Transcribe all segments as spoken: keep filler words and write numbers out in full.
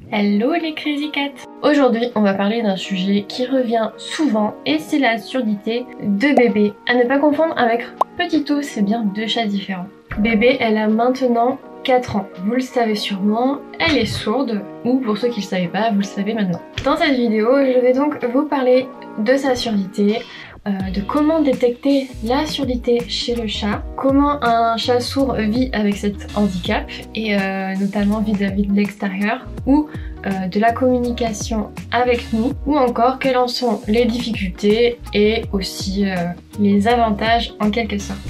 Hello les Crazy Cats! Aujourd'hui on va parler d'un sujet qui revient souvent et c'est la surdité de Bébé. À ne pas confondre avec Petito, c'est bien deux chats différents. Bébé, elle a maintenant quatre ans. Vous le savez sûrement, elle est sourde, ou pour ceux qui ne le savaient pas, vous le savez maintenant. Dans cette vidéo, je vais donc vous parler de sa surdité, euh, de comment détecter la surdité chez le chat, comment un chat sourd vit avec cet handicap, et euh, notamment vis-à-vis de l'extérieur, ou euh, de la communication avec nous, ou encore quelles en sont les difficultés et aussi euh, les avantages en quelque sorte.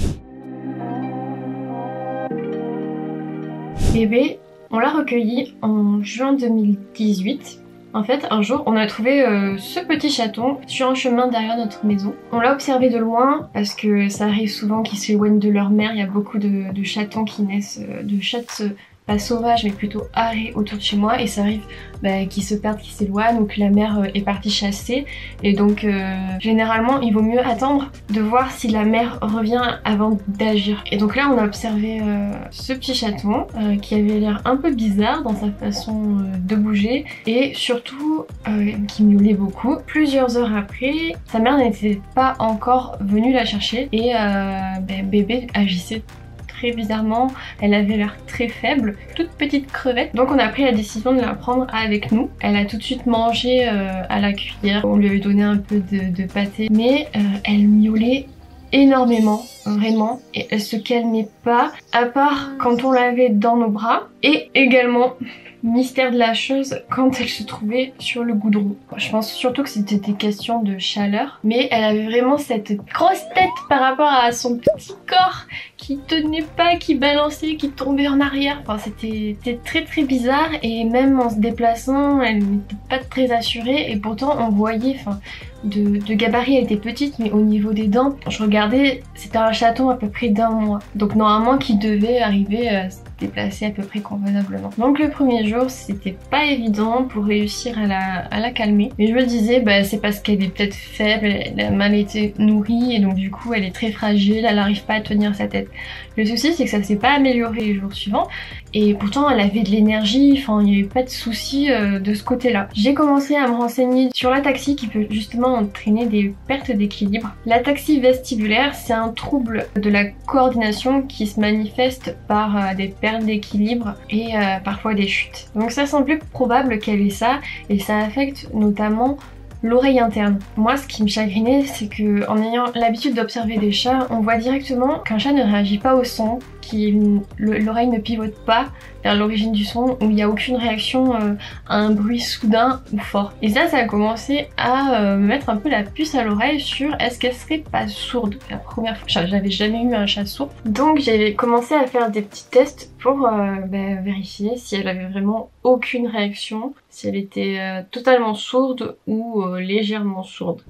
Bébé, on l'a recueilli en juin deux mille dix-huit. En fait, un jour, on a trouvé euh, ce petit chaton sur un chemin derrière notre maison. On l'a observé de loin parce que ça arrive souvent qu'ils s'éloignent de leur mère. Il y a beaucoup de, de chatons qui naissent, euh, de chattes pas sauvages mais plutôt arrêts autour de chez moi, et ça arrive bah, qu'ils se perdent, qu'ils s'éloignent ou que la mère euh, est partie chasser. Et donc euh, généralement il vaut mieux attendre de voir si la mère revient avant d'agir. Et donc là on a observé euh, ce petit chaton euh, qui avait l'air un peu bizarre dans sa façon euh, de bouger et surtout euh, qui miaulait beaucoup. Plusieurs heures après, sa mère n'était pas encore venue la chercher et euh, bah, Bébé agissait très bizarrement, elle avait l'air très faible, toute petite crevette. Donc on a pris la décision de la prendre avec nous. Elle a tout de suite mangé euh, à la cuillère, on lui avait donné un peu de, de pâté, mais euh, elle miaulait énormément, vraiment, et elle se calmait pas, à part quand on l'avait dans nos bras, et également, mystère de la chose, quand elle se trouvait sur le goudron. Je pense surtout que c'était des questions de chaleur, mais elle avait vraiment cette grosse tête par rapport à son petit corps qui tenait pas, qui balançait, qui tombait en arrière. Enfin, c'était très très bizarre, et même en se déplaçant, elle n'était pas très assurée, et pourtant on voyait, enfin, de, de gabarit elle était petite, mais au niveau des dents, je regardais, c'était un chaton à peu près d'un mois. Donc normalement qui devait arriver à se déplacer à peu près convenablement. Donc le premier jour, c'était pas évident pour réussir à la, à la calmer. Mais je me disais, bah, c'est parce qu'elle est peut-être faible, elle a mal été nourrie, et donc du coup elle est très fragile, elle n'arrive pas à tenir sa tête. Le souci c'est que ça s'est pas amélioré les jours suivants, et pourtant elle avait de l'énergie, enfin il n'y avait pas de souci euh, de ce côté-là. J'ai commencé à me renseigner sur l'ataxie qui peut justement entraîner des pertes d'équilibre. L'ataxie vestibulaire, c'est un trouble de la coordination qui se manifeste par euh, des pertes d'équilibre et euh, parfois des chutes. Donc ça semble plus probable qu'elle ait ça, et ça affecte notamment l'oreille interne. Moi, ce qui me chagrinait, c'est que en ayant l'habitude d'observer des chats, on voit directement qu'un chat ne réagit pas au son, que l'oreille ne pivote pas vers l'origine du son, où il n'y a aucune réaction euh, à un bruit soudain ou fort. Et ça, ça a commencé à euh, me mettre un peu la puce à l'oreille sur est-ce qu'elle serait pas sourde. La première fois, j'avais jamais eu un chat sourd. Donc j'ai commencé à faire des petits tests pour euh, bah, vérifier si elle avait vraiment aucune réaction, si elle était euh, totalement sourde ou euh, légèrement sourde.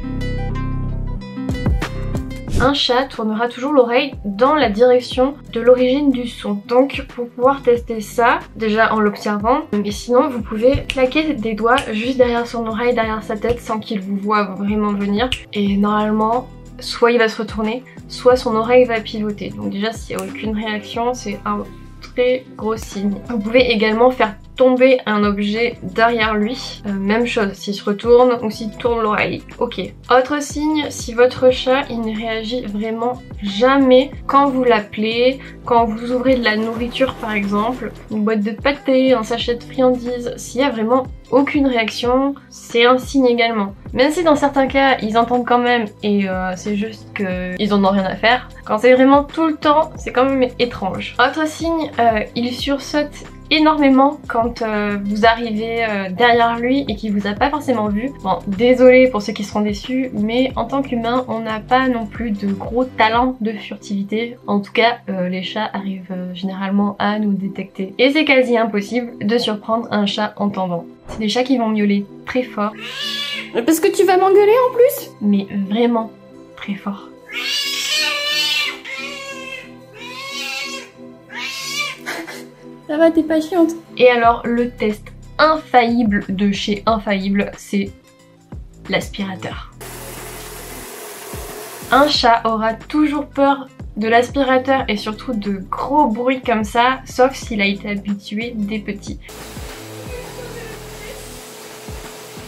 Un chat tournera toujours l'oreille dans la direction de l'origine du son. Donc pour pouvoir tester ça, déjà en l'observant, mais sinon vous pouvez claquer des doigts juste derrière son oreille, derrière sa tête, sans qu'il vous voie vraiment venir. Et normalement, soit il va se retourner, soit son oreille va pivoter. Donc déjà s'il n'y a aucune réaction, c'est un très gros signe. Vous pouvez également faire tomber un objet derrière lui, euh, même chose s'il se retourne ou s'il tourne l'oreille. Ok. Autre signe, si votre chat il ne réagit vraiment jamais quand vous l'appelez, quand vous ouvrez de la nourriture par exemple, une boîte de pâté, un sachet de friandises, s'il y a vraiment aucune réaction, c'est un signe également. Même si dans certains cas ils entendent quand même et euh, c'est juste qu'ils en ont rien à faire, quand c'est vraiment tout le temps, c'est quand même étrange. Autre signe, euh, il sursaute énormément quand euh, vous arrivez euh, derrière lui et qu'il vous a pas forcément vu. Bon, désolé pour ceux qui seront déçus, mais en tant qu'humain, on n'a pas non plus de gros talent de furtivité. En tout cas, euh, les chats arrivent euh, généralement à nous détecter. Et c'est quasi impossible de surprendre un chat entendant. C'est des chats qui vont miauler très fort. Parce que tu vas m'engueuler en plus? Mais vraiment très fort. Ça va, t'es pas chiante. Et alors, le test infaillible de chez Infaillible, c'est l'aspirateur. Un chat aura toujours peur de l'aspirateur et surtout de gros bruits comme ça, sauf s'il a été habitué dès petit.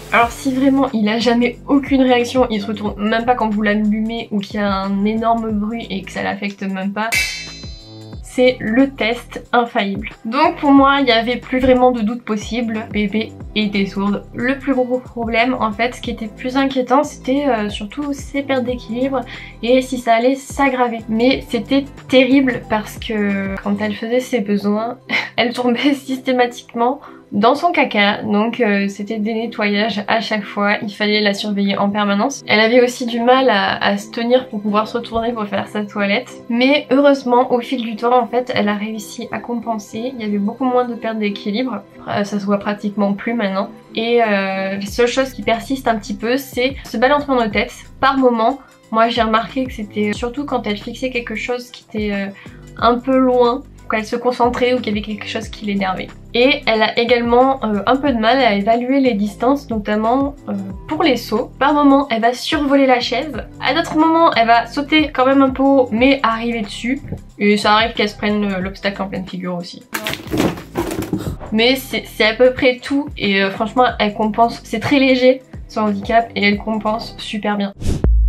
Alors si vraiment il a jamais aucune réaction, il se retourne même pas quand vous l'allumez ou qu'il y a un énorme bruit et que ça l'affecte même pas, c'est le test infaillible. Donc pour moi, il n'y avait plus vraiment de doute possible. Bébé était sourde. Le plus gros problème, en fait, ce qui était plus inquiétant, c'était euh, surtout ses pertes d'équilibre et si ça allait s'aggraver. Mais c'était terrible parce que quand elle faisait ses besoins, elle tombait systématiquement dans son caca, donc euh, c'était des nettoyages à chaque fois, il fallait la surveiller en permanence. Elle avait aussi du mal à, à se tenir pour pouvoir se retourner pour faire sa toilette, mais heureusement au fil du temps en fait elle a réussi à compenser, il y avait beaucoup moins de perte d'équilibre, euh, ça se voit pratiquement plus maintenant, et euh, la seule chose qui persiste un petit peu c'est ce balancement de tête par moment. Moi j'ai remarqué que c'était surtout quand elle fixait quelque chose qui était euh, un peu loin, quand elle se concentrait ou qu'il y avait quelque chose qui l'énervait. Et elle a également euh, un peu de mal à évaluer les distances, notamment euh, pour les sauts. Par moments, elle va survoler la chaise. À d'autres moments, elle va sauter quand même un peu haut, mais arriver dessus. Et ça arrive qu'elle se prenne l'obstacle en pleine figure aussi. Mais c'est à peu près tout. Et euh, franchement, elle compense. C'est très léger, son handicap, et elle compense super bien.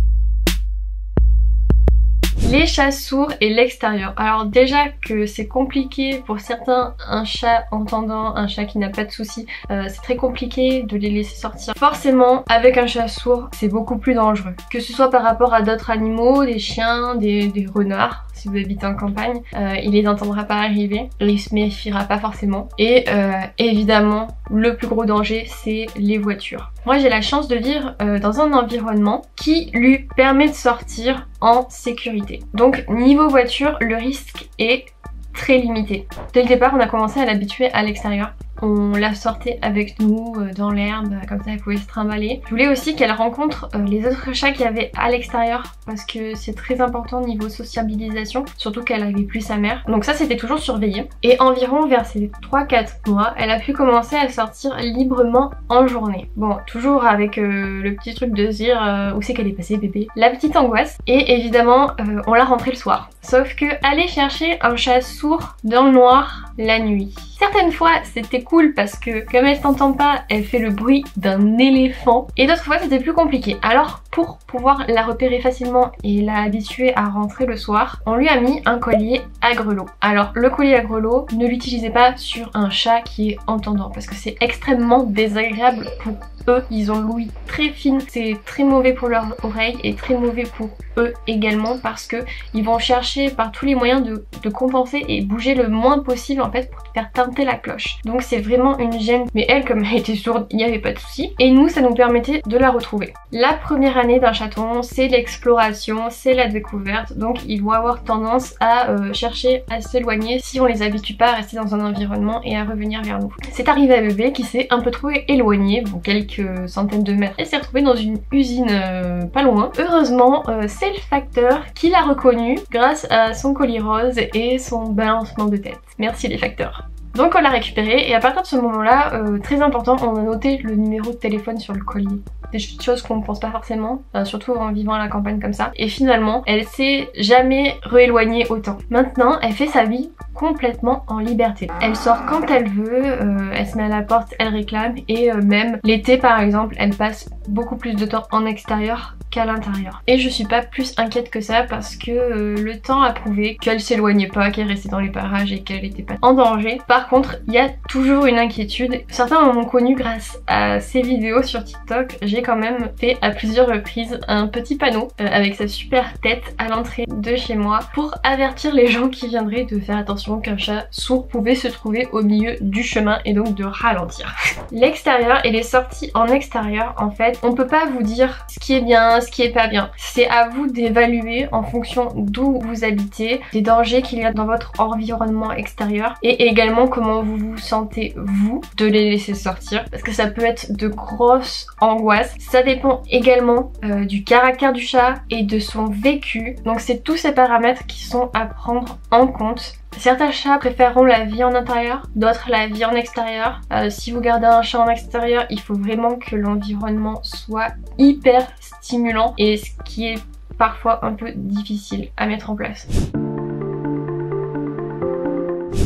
Les chats sourds et l'extérieur. Alors déjà que c'est compliqué pour certains, un chat entendant, un chat qui n'a pas de soucis, euh, c'est très compliqué de les laisser sortir. Forcément, avec un chat sourd, c'est beaucoup plus dangereux. Que ce soit par rapport à d'autres animaux, des chiens, des, des renards, si vous habitez en campagne, euh, il les entendra pas arriver, il se méfiera pas forcément. Et euh, évidemment, le plus gros danger, c'est les voitures. Moi j'ai la chance de vivre euh, dans un environnement qui lui permet de sortir en sécurité. Donc niveau voiture, le risque est très limité. Dès le départ, on a commencé à l'habituer à l'extérieur. On la sortait avec nous euh, dans l'herbe, comme ça elle pouvait se trimballer. Je voulais aussi qu'elle rencontre euh, les autres chats qu'il y avait à l'extérieur parce que c'est très important niveau sociabilisation, surtout qu'elle avait plus sa mère. Donc ça c'était toujours surveillé. Et environ vers ses trois quatre mois, elle a pu commencer à sortir librement en journée. Bon, toujours avec euh, le petit truc de se dire euh, où c'est qu'elle est passée bébé. La petite angoisse. Et évidemment, euh, on l'a rentrée le soir. Sauf que aller chercher un chat sourd dans le noir la nuit. Certaines fois c'était cool parce que comme elle s'entend pas, elle fait le bruit d'un éléphant. Et d'autres fois c'était plus compliqué. Alors pour pouvoir la repérer facilement et la habituer à rentrer le soir, on lui a mis un collier à grelots. Alors le collier à grelots, ne l'utilisez pas sur un chat qui est entendant parce que c'est extrêmement désagréable pour eux. Ils ont l'ouïe très fine, c'est très mauvais pour leurs oreilles et très mauvais pour eux également parce que ils vont chercher par tous les moyens de, de compenser et bouger le moins possible en fait pour faire teinter la cloche. Donc c'est vraiment une gêne, mais elle comme elle était sourde, il n'y avait pas de souci. Et nous ça nous permettait de la retrouver. La première année d'un chaton, c'est l'exploration, c'est la découverte, donc ils vont avoir tendance à euh, chercher à s'éloigner si on les habitue pas à rester dans un environnement et à revenir vers nous. C'est arrivé à bébé qui s'est un peu trop éloigné, bon quelques centaines de mètres, et s'est retrouvée dans une usine euh, pas loin. Heureusement, euh, c'est le facteur qui l'a reconnu grâce à son collier rose et son balancement de tête. Merci les facteurs. Donc on l'a récupéré et à partir de ce moment-là, euh, très important, on a noté le numéro de téléphone sur le collier. Des choses qu'on ne pense pas forcément, euh, surtout en vivant à la campagne comme ça. Et finalement, elle s'est jamais rééloignée autant. Maintenant, elle fait sa vie complètement en liberté. Elle sort quand elle veut, euh, elle se met à la porte, elle réclame et euh, même l'été par exemple, elle passe beaucoup plus de temps en extérieur qu'à l'intérieur. Et je suis pas plus inquiète que ça parce que euh, le temps a prouvé qu'elle s'éloignait pas, qu'elle restait dans les parages et qu'elle était pas en danger. Par contre, il y a toujours une inquiétude. Certains m'ont connu grâce à ces vidéos sur TikTok. J'ai quand même fait à plusieurs reprises un petit panneau euh, avec sa super tête à l'entrée de chez moi pour avertir les gens qui viendraient de faire attention qu'un chat sourd pouvait se trouver au milieu du chemin et donc de ralentir. L'extérieur et les sorties en extérieur, en fait, on peut pas vous dire ce qui est bien, ce qui est pas bien. C'est à vous d'évaluer en fonction d'où vous habitez, des dangers qu'il y a dans votre environnement extérieur et également comment vous vous sentez vous de les laisser sortir parce que ça peut être de grosses angoisses. Ça dépend également euh, du caractère du chat et de son vécu. Donc c'est tous ces paramètres qui sont à prendre en compte. Certains chats préféreront la vie en intérieur, d'autres la vie en extérieur. Euh, si vous gardez un chat en extérieur, il faut vraiment que l'environnement soit hyper stimulant et ce qui est parfois un peu difficile à mettre en place.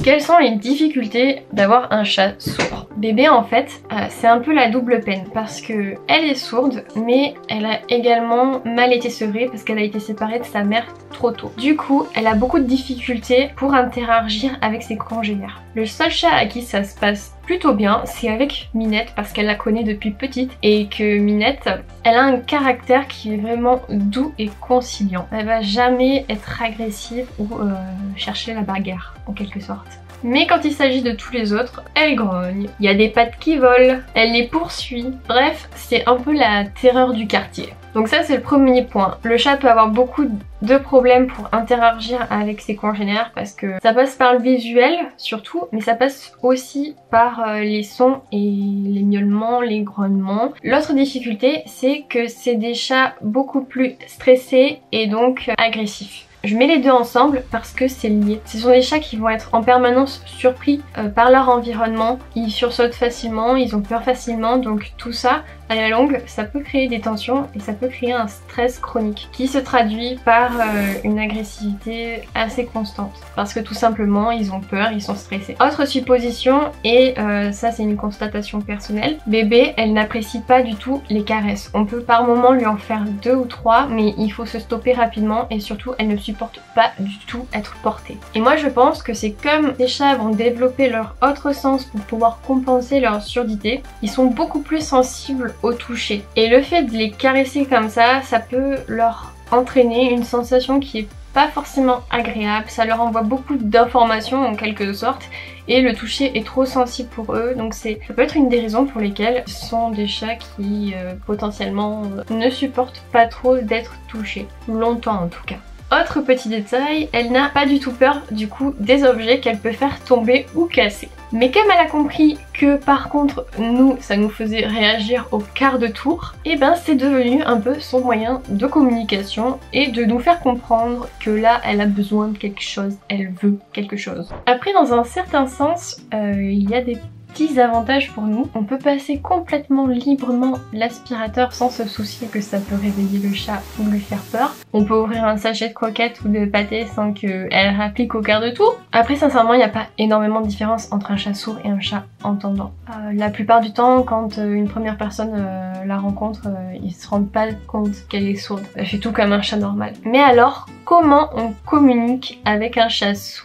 Quelles sont les difficultés d'avoir un chat sourd? Bébé en fait, euh, c'est un peu la double peine parce que elle est sourde mais elle a également mal été sevrée parce qu'elle a été séparée de sa mère trop tôt. Du coup, elle a beaucoup de difficultés pour interagir avec ses congénères. Le seul chat à qui ça se passe plutôt bien, c'est avec Minette parce qu'elle la connaît depuis petite et que Minette, elle a un caractère qui est vraiment doux et conciliant. Elle va jamais être agressive ou euh, chercher la bagarre en quelque sorte. Mais quand il s'agit de tous les autres, elle grogne, il y a des pattes qui volent, elle les poursuit. Bref, c'est un peu la terreur du quartier. Donc ça c'est le premier point. Le chat peut avoir beaucoup de problèmes pour interagir avec ses congénères parce que ça passe par le visuel surtout, mais ça passe aussi par euh, les sons et les miaulements, les grognements. L'autre difficulté c'est que c'est des chats beaucoup plus stressés et donc euh, agressifs. Je mets les deux ensemble parce que c'est lié. Ce sont des chats qui vont être en permanence surpris euh, par leur environnement. Ils sursautent facilement, ils ont peur facilement, donc tout ça, à la longue, ça peut créer des tensions et ça peut créer un stress chronique qui se traduit par euh, une agressivité assez constante. Parce que tout simplement, ils ont peur, ils sont stressés. Autre supposition, et euh, ça c'est une constatation personnelle, bébé, elle n'apprécie pas du tout les caresses. On peut par moment lui en faire deux ou trois, mais il faut se stopper rapidement et surtout, elle ne supporte pas du tout être portée. Et moi je pense que c'est comme les chats vont développer leur autre sens pour pouvoir compenser leur surdité, ils sont beaucoup plus sensibles au toucher. Et le fait de les caresser comme ça, ça peut leur entraîner une sensation qui est pas forcément agréable, ça leur envoie beaucoup d'informations en quelque sorte et le toucher est trop sensible pour eux, donc c'est ça peut être une des raisons pour lesquelles ce sont des chats qui euh, potentiellement euh, ne supportent pas trop d'être touchés, longtemps en tout cas. Autre petit détail, elle n'a pas du tout peur du coup des objets qu'elle peut faire tomber ou casser. Mais comme elle a compris que par contre nous ça nous faisait réagir au quart de tour, et ben c'est devenu un peu son moyen de communication et de nous faire comprendre que là elle a besoin de quelque chose, elle veut quelque chose. Après dans un certain sens, euh, il y a des petits avantages pour nous. On peut passer complètement librement l'aspirateur sans se soucier que ça peut réveiller le chat ou lui faire peur. On peut ouvrir un sachet de croquettes ou de pâté sans qu'elle rapplique au quart de tour. Après sincèrement il n'y a pas énormément de différence entre un chat sourd et un chat entendant. Euh, la plupart du temps quand euh, une première personne euh, la rencontre, euh, ils se rendent pas compte qu'elle est sourde. Elle fait tout comme un chat normal. Mais alors comment on communique avec un chat sourd ?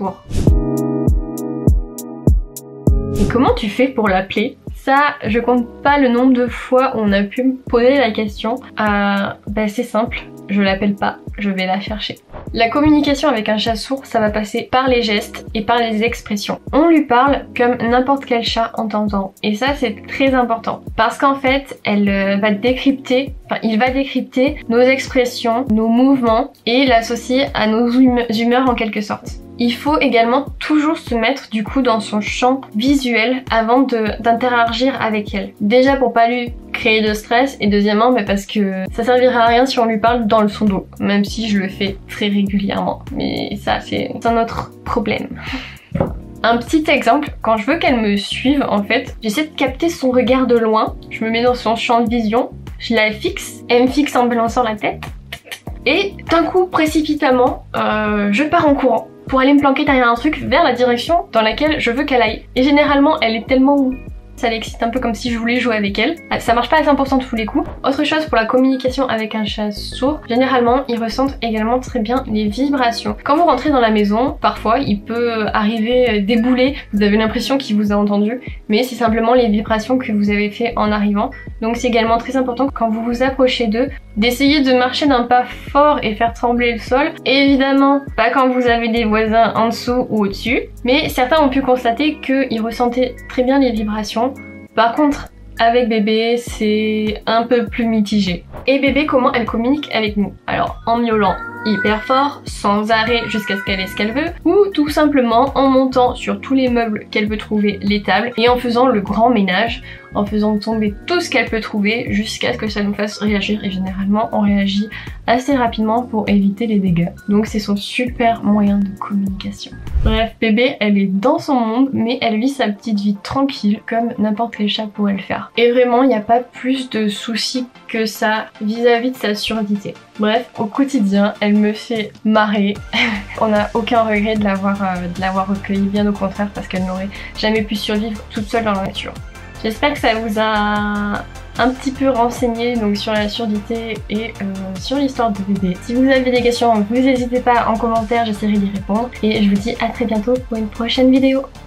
Et comment tu fais pour l'appeler? Ça, je compte pas le nombre de fois où on a pu me poser la question. Euh, bah c'est simple, je l'appelle pas, je vais la chercher. La communication avec un chat sourd, ça va passer par les gestes et par les expressions. On lui parle comme n'importe quel chat entendant. Et ça, c'est très important. Parce qu'en fait, elle va décrypter, enfin, il va décrypter nos expressions, nos mouvements et l'associer à nos humeurs en quelque sorte. Il faut également toujours se mettre du coup dans son champ visuel avant d'interagir avec elle. Déjà pour pas lui créer de stress et deuxièmement bah parce que ça servira à rien si on lui parle dans le son dos, même si je le fais très régulièrement. Mais ça c'est un autre problème. Un petit exemple, quand je veux qu'elle me suive en fait, j'essaie de capter son regard de loin, je me mets dans son champ de vision, je la fixe, elle me fixe en balançant la tête et d'un coup précipitamment euh, je pars en courant pour aller me planquer derrière un truc vers la direction dans laquelle je veux qu'elle aille. Et généralement, elle est tellement... ça l'excite un peu comme si je voulais jouer avec elle. Ça marche pas à cent pour cent tous les coups. Autre chose pour la communication avec un chat sourd, généralement, ils ressentent également très bien les vibrations. Quand vous rentrez dans la maison, parfois, il peut arriver des boulets, vous avez l'impression qu'il vous a entendu, mais c'est simplement les vibrations que vous avez fait en arrivant. Donc c'est également très important quand vous vous approchez d'eux, d'essayer de marcher d'un pas fort et faire trembler le sol. Et évidemment, pas quand vous avez des voisins en dessous ou au-dessus, mais certains ont pu constater qu'ils ressentaient très bien les vibrations. Par contre, avec bébé, c'est un peu plus mitigé. Et bébé, comment elle communique avec nous? Alors, en miaulant hyper fort, sans arrêt jusqu'à ce qu'elle ait ce qu'elle veut, ou tout simplement en montant sur tous les meubles qu'elle peut trouver, les tables, et en faisant le grand ménage, en faisant tomber tout ce qu'elle peut trouver jusqu'à ce que ça nous fasse réagir. Et généralement, on réagit assez rapidement pour éviter les dégâts. Donc c'est son super moyen de communication. Bref, bébé, elle est dans son monde, mais elle vit sa petite vie tranquille, comme n'importe quel chat pourrait le faire. Et vraiment, il n'y a pas plus de soucis que ça vis-à-vis de sa surdité. Bref, au quotidien, elle me fait marrer. On n'a aucun regret de l'avoir euh, de l'avoir recueillie, bien au contraire, parce qu'elle n'aurait jamais pu survivre toute seule dans la nature. J'espère que ça vous a un petit peu renseigné donc sur la surdité et euh, sur l'histoire de bébé. Si vous avez des questions, vous n'hésitez pas en commentaire, j'essaierai d'y répondre. Et je vous dis à très bientôt pour une prochaine vidéo.